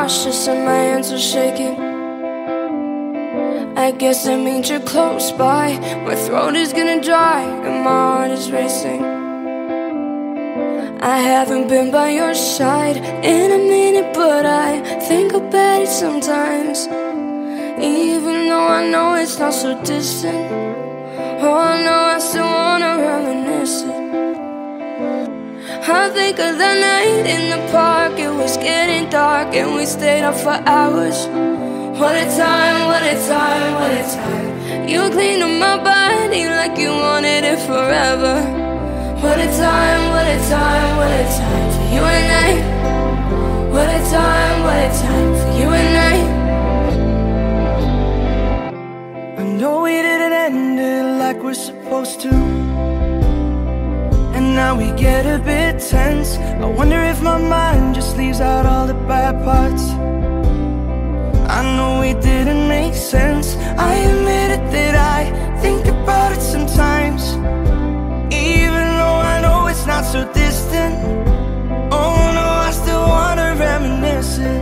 nauseous and my hands are shaking. I guess that means you're close by. My throat is gonna dry and my heart is racing. I haven't been by your side in a minute, but I think about it sometimes. Even though I know it's not so distant, oh no, I still wanna reminisce it. I think of the night in the park. It was getting dark and we stayed up for hours. What a time, what a time, what a time. You cleaned up my body like you wanted it forever. What a time, what a time, what a time for you and I. What a time for you and I. I know we didn't end it like we're supposed to, and now we get a bit tense. I wonder if my mind just leaves out all the bad parts. I know we didn't make sense. I admit it that I think about it sometimes. Even though I know it's not so distant, oh no, I still wanna reminisce it.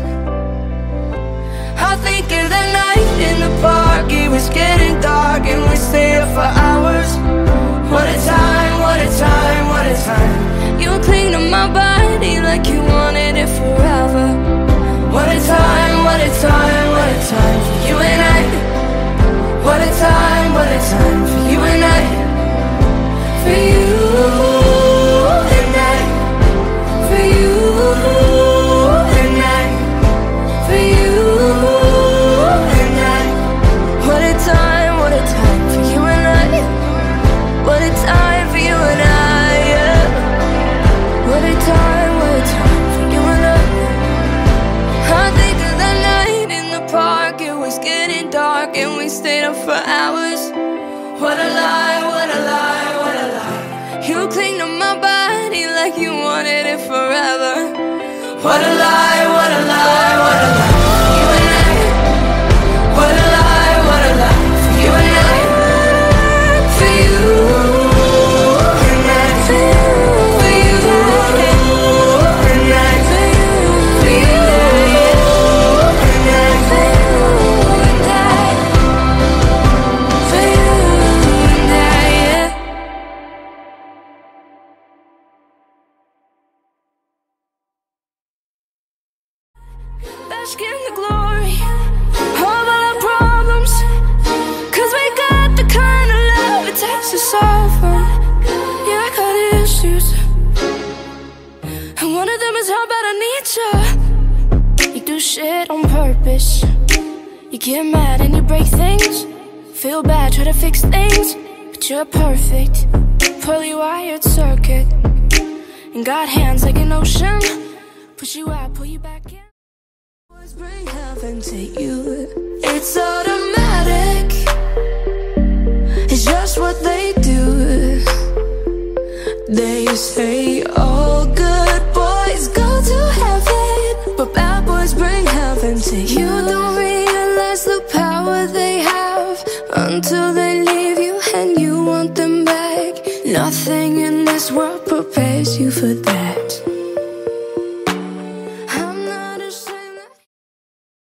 I think of the night in the park. It was getting dark and we stayed up for hours. What a time, what a time, what a time. You cleaned up my body like you wanted it forever. What a time, what a time, what a time for you and I. What a time for you and I. For you and I. For you and I. For you and I. What a time for you and I. What a time for you and I, yeah. What a time for you and I. I think of the night in the park. It was getting dark and we stayed up for hours. What a lie, what a lie, what a lie. You cleaned up my body like you wanted it forever. What a lie, what a lie, what a lie. You and I. What a lie, what a lie. For you and I. For you and I. For you and I. For you and I. For you and I. For you and I, yeah. Bask in the glory of all our problems, 'cause we got the kind of love it takes to solve them. Yeah, I got issues, and one of them is how bad I need you. You do shit on purpose. You get mad and you break things. Feel bad, try to fix things, but you're perfect. Poorly wired circuit, and got hands like an ocean. Push you out, pull you back in. Bring heaven to you. It's automatic. It's just what they do. They say all good boys go to heaven, but bad boys bring heaven to you. You don't realize the power they have until they